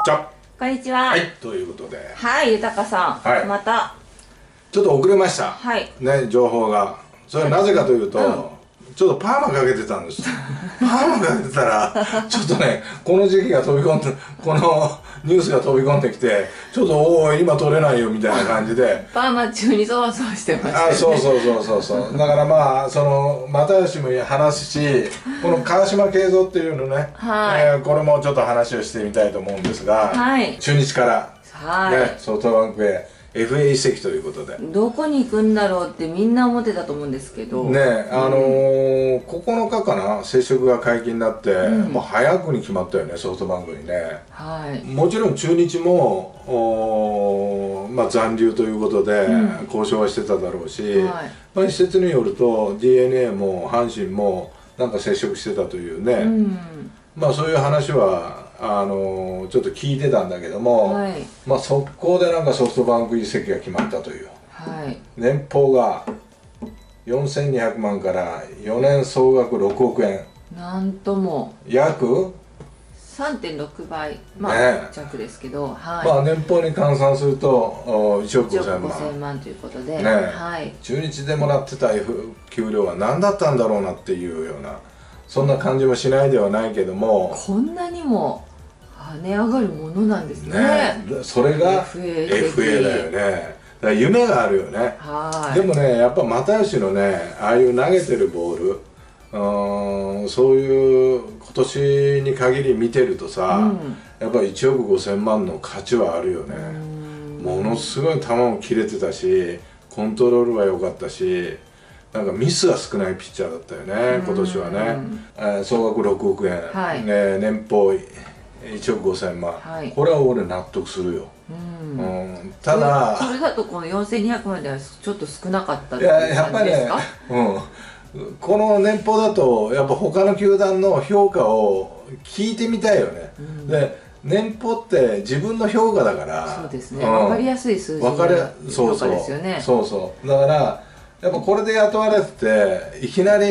じゃこんにちは。 はい、ということで、 はい、豊さん、 はいまた。 ちょっと遅れました。 はい。 ね、情報が。それはなぜかというと、ちょっとパーマかけてたんです。パーマかけてたら、ちょっとね、この時期が飛び込んで、このニュースが飛び込んできて、ちょっとおお、今取れないよみたいな感じで。 パーマ中にそわそわしてましたよね。 そう。だからまあ、又吉も話すし、この川島慶三っていうのね、 はい、 これもちょっと話をしてみたいと思うんですが、 はい、 中日から、 はい、 ね、ソフトバンクへ FA 移籍ということで。 どこに行くんだろうってみんな思ってたと思うんですけど。 ね、9日かな、接触が解禁になって、もう早くに決まったよね、ソフトバンクにね。 はい。 もちろん中日もまあ、残留ということで交渉はしてただろうし、まあ、一説によると DNA も阪神もなんか接触してたというね、まあそういう話はちょっと聞いてたんだけども、まあ速攻でなんかソフトバンク移籍が決まったという、年俸が4200万から4年総額6億円、 なんとも約 3.6 倍、まあ弱ですけど、 まあ年俸に換算すると1億 5000万ということで、 中日でもらってた給料は何だったんだろうなっていうような、そんな感じもしないではないけども、 こんなにも跳ね上がるものなんですね。 それが FA だよね。だから夢があるよね。でもね、やっぱ又吉のね、ああいう投げてるボール、そういう今年に限り見てるとさ、やっぱり1億5000万の価値はあるよね。ものすごい球も切れてたし、コントロールは良かったし、なんかミスが少ないピッチャーだったよね、今年はね。総額6億円、年俸1億5000万、これは俺納得するよ。ただそれだとこの4200万ではちょっと少なかったっていう感じですか？ この年俸だとやっぱ他の球団の評価を聞いてみたいよね。で、年俸って自分の評価だから、 そうですね、分かりやすい数字の評価ですよね。 そうだからやっぱこれで雇われてていきなり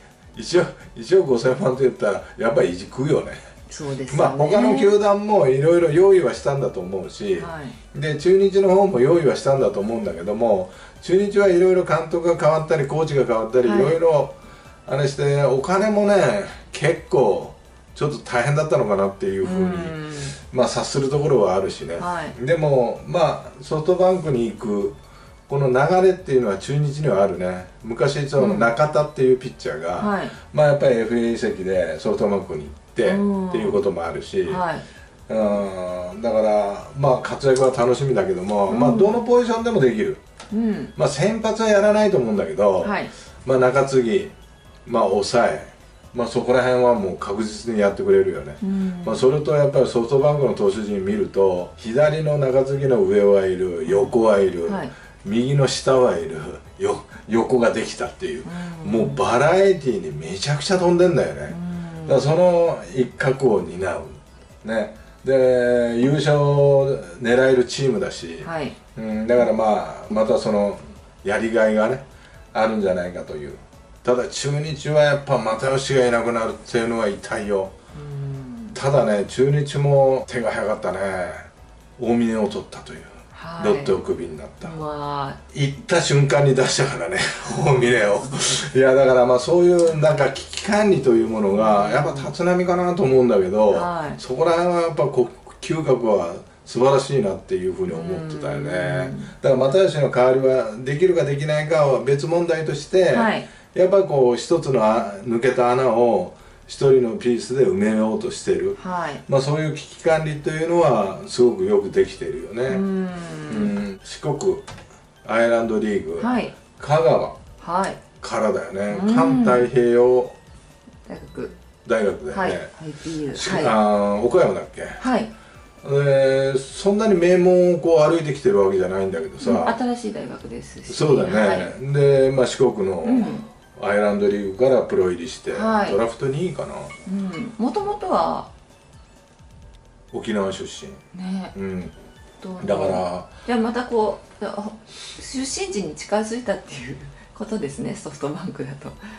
1億5000万って言ったらやっぱりいじくよね。 そうですね。 まあ他の球団もいろいろ用意はしたんだと思うし、で中日の方も用意はしたんだと思うんだけども、中日はいろいろ監督が変わったりコーチが変わったりいろいろあれして、お金もね結構ちょっと大変だったのかなっていうふうにまあ察するところはあるしね。でもまあソフトバンクに行くこの流れっていうのは中日にはあるね。昔その中田っていうピッチャーが、まあやっぱり FA 移籍でソフトバンクに行ってっていうこともあるし、だからまあ活躍は楽しみだけども、まあどのポジションでもできる。まあ先発はやらないと思うんだけど、まあ中継ぎ、まあ抑え、まあそこら辺はもう確実にやってくれるよね。まあそれとやっぱりソフトバンクの投手陣見ると、左の中継ぎの上はいる、横はいる、右の下はいる、横ができたっていう、もうバラエティーにめちゃくちゃ飛んでんだよね。だからその一角を担うね。で優勝狙えるチームだし、だからまあまたそのやりがいがねあるんじゃないかという。ただ中日はやっぱ又吉がいなくなるっていうのは痛いよ。ただね、中日も手が早かったね。大峰を取ったという、ロッテをクビになった、行った瞬間に出したからね、大峰を。いやだからまあそういうなんか危機管理というものがやっぱ立浪かなと思うんだけど、そこら辺はやっぱ嗅覚は素晴らしいなっていうふうに思ってたよね。だから又吉の代わりはできるかできないかは別問題として、やっぱりこう一つの抜けた穴を一人のピースで埋めようとしてる、まあそういう危機管理というのはすごくよくできてるよね。四国アイランドリーグ、香川からだよね。環太平洋大学だよね。岡山だっけ。そんなに名門をこう歩いてきてるわけじゃないんだけどさ、 新しい大学ですし。 そうだね。でまあ四国のアイランドリーグからプロ入りして、ドラフト2位かな。 もともとは沖縄出身ね。だからじゃあまたこう出身地に近づいたっていうことですね、ソフトバンクだと。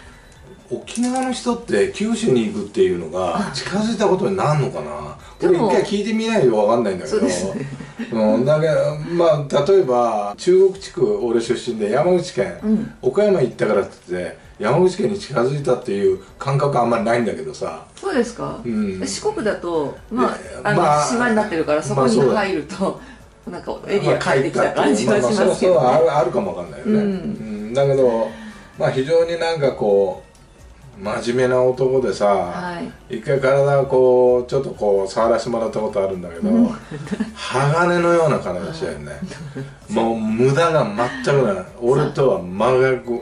沖縄の人って九州に行くっていうのが近づいたことになるのかな。これ一回聞いてみないと分かんないんだけど、だけどまあ例えば中国地区俺出身で山口県、岡山行ったからって言って山口県に近づいたっていう感覚あんまりないんだけどさ。 そうですか、四国だと島になってるからそこに入るとなんかエリア帰ってきた感じがしますけどね。 あるかもわかんないよね。だけどまあ非常になんかこう真面目な男でさ、一回体こうちょっとこう触らせてもらったことあるんだけど、鋼のような体してるね。もう無駄が全くない。俺とは真逆。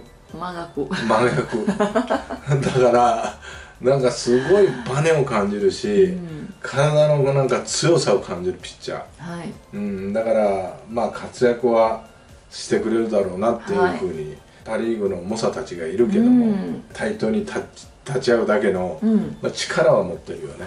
だからなんかすごいバネを感じるし、体のなんか強さを感じるピッチャー、だからまあ活躍はしてくれるだろうなっていうふうに、パ・リーグの猛者たちがいるけども、対等に立ち会うだけの、力は持ってるよね。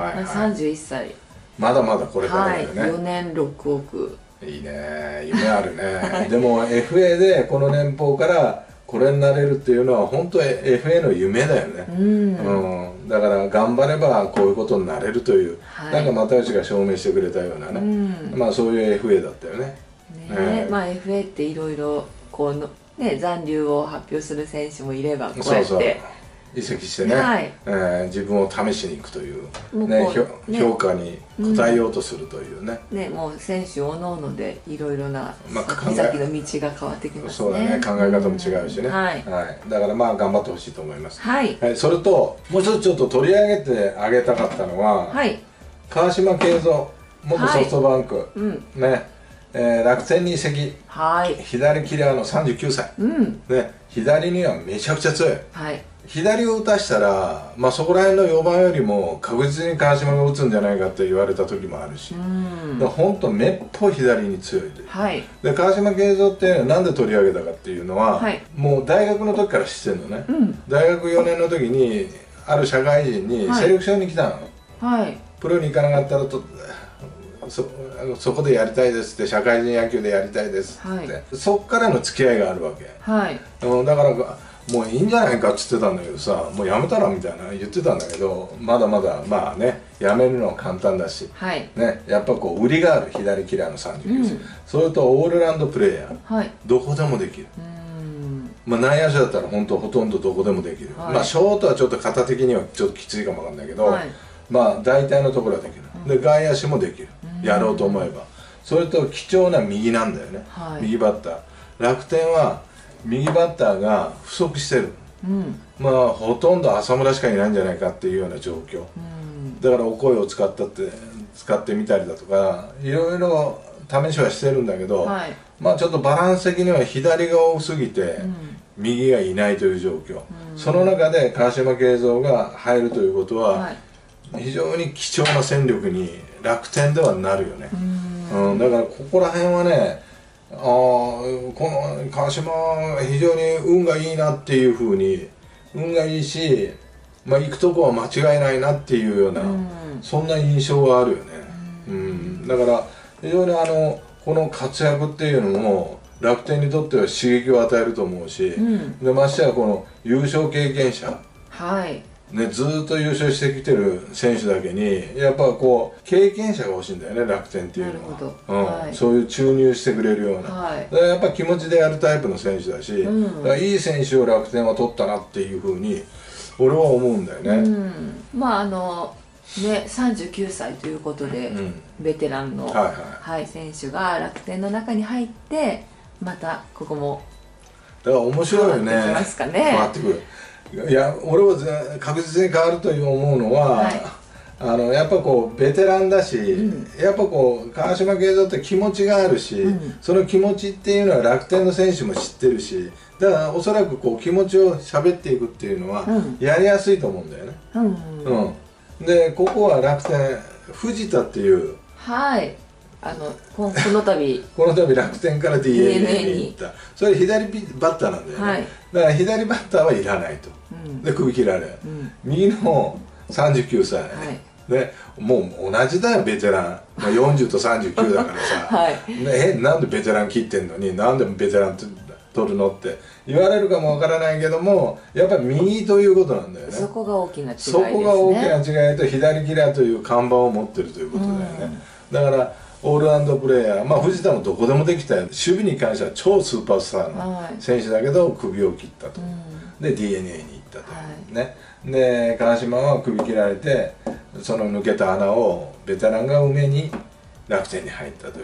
31歳、 まだまだこれからだよね。 4年6億いいね、夢あるね。でも FA でこの年俸からこれになれるっていうのは本当 FA の夢だよね。だから頑張ればこういうことになれるという、なんか又吉が証明してくれたようなね、まあそういう FA だったよね。 まあ FA っていろいろこうね、残留を発表する選手もいれば、こうやって移籍してね、自分を試しに行くという評価に応えようとするというね。 もう選手おのおのでいろいろな先々の道が変わってきますね。 そうだね、考え方も違うしね。だからまあ頑張ってほしいと思います。それともう一つちょっと取り上げてあげたかったのは、川島慶三元ソフトバンクね、楽天に移籍、左キラーの39歳、左にはめちゃくちゃ強い、左を打たしたら、まあ、そこら辺の4番よりも確実に川島が打つんじゃないかって言われた時もあるし、本当めっぽい左に強いで、川島慶三ってなんで取り上げたかっていうのは、もう大学の時から知ってるのね、大学4年の時にある社会人にセレクションに来たの、プロに行かなかったらとそこでやりたいですって、社会人野球でやりたいですって、そっからの付き合いがあるわけ、だからもういいんじゃないかっつってたんだけどさ、もうやめたらみたいな言ってたんだけど、まだまだまあね、やめるのは簡単だし、やっぱこう売りがある左キラーの39歳、それとオールラウンドプレーヤー、どこでもできる、まあ内野手だったら本当ほとんどどこでもできる、まあショートはちょっと肩的にはちょっときついかもわかんないけど、まあ大体のところはできる、で外野手もできる、やろうと思えば。それと貴重な右なんだよね、右バッター。楽天は右バッターが不足してる、まあほとんど浅村しかいないんじゃないかっていうような状況、だからお声を使ってみたりだとかいろいろ試しはしてるんだけど、まあちょっとバランス的には左が多すぎて、右がいないという状況、その中で川島慶三が入るということは、非常に貴重な戦力に楽天ではなるよね。だからここら辺はね、この川島は非常に運がいいなっていうふうに、運がいいし、まあ、行くとこは間違いないなっていうような、そんな印象はあるよね。だから非常にこの活躍っていうのも楽天にとっては刺激を与えると思うし、でましてやこの優勝経験者、ね、ずーっと優勝してきてる選手だけにやっぱこう経験者が欲しいんだよね、楽天っていうのは。そういう注入してくれるような、だからやっぱ気持ちでやるタイプの選手だし、だからいい選手を楽天は取ったなっていうふうに俺は思うんだよね。 まあね、39歳ということで、ベテランの選手が楽天の中に入ってまたここもだから面白いよね、変わってくる。いや俺は確実に変わると思うのは、やっぱこうベテランだし、やっぱこう川島慶三って気持ちがあるし、その気持ちっていうのは楽天の選手も知ってるし、だからおそらくこう気持ちを喋っていくっていうのはやりやすいと思うんだよね。でここは楽天藤田っていう、 この度楽天から DNA に行った、それ左バッターなんだよね、だから左バッターはいらないと、で首切られる、右の39歳、でもう同じだよベテラン、まあ、40と39だからさ、なんでベテラン切ってんのになんでベテランって取るのって言われるかもわからないけども、やっぱり右ということなんだよね。 そこが大きな違いですね。 そこが大きな違いと、左キラーという看板を持ってるということだよね。だからオールラウンドプレーヤー、まあ藤田もどこでもできたよ。守備に関しては超スーパースターの選手だけど首を切ったと、で DNA に行ったと、ね。で川島は首切られて、その抜けた穴をベテランが埋めに楽天に入ったという、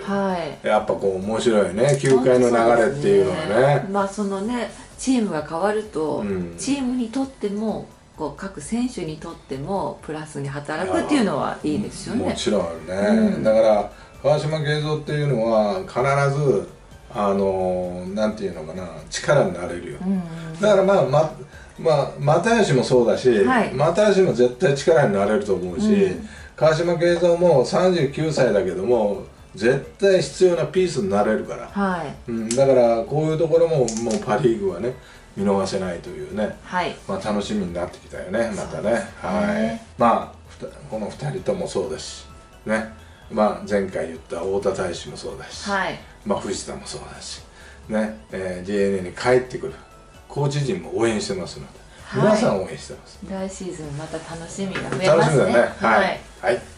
やっぱこう面白いね、球界の流れっていうのはね。 まあそのね、チームが変わると、チームにとってもこう各選手にとってもプラスに働くっていうのはいいですよね。 もちろんあるね、だから川島慶三っていうのは必ずなんていうのかな、力になれるよ、だから又吉もそうだし、又吉も絶対力になれると思うし、川島慶三も39歳だけども絶対必要なピースになれるから、だからこういうところももうパ・リーグはね見逃せないというね、まあ楽しみになってきたよね、またね。まあこの2人ともそうだしね、まあ前回言った太田大使もそうだし、まあ藤田もそうだしね、DNA に帰ってくるコーチ陣も応援してますので、皆さん応援してます。 来シーズンまた楽しみが増えますね。 楽しみだね。はい。